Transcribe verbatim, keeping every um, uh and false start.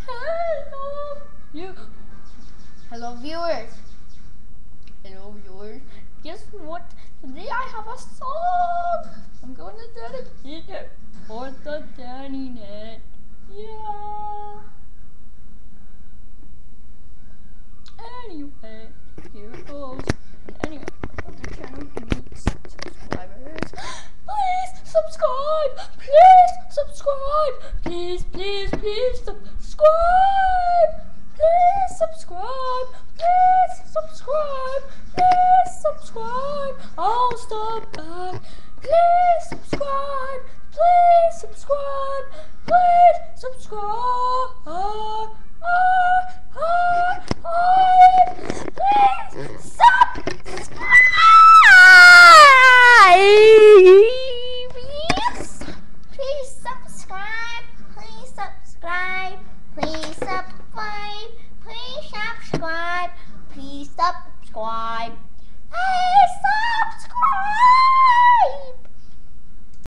Hello, you. Hello, viewers. Hello, viewers. Guess what? Today I have a song. I'm going to dedicate it for the TheDannynet. Yeah. Anyway, here it goes. And anyway, the channel needs subscribers. Please subscribe. Please subscribe. Please, please, please subscribe. Please subscribe. Please subscribe. Please subscribe. I'll stop back. Please subscribe. Please subscribe. Please subscribe. Ah, ah, ah, ah. Please subscribe. Please subscribe. Please subscribe. Please subscribe. Please subscribe. Please subscribe. Please subscribe.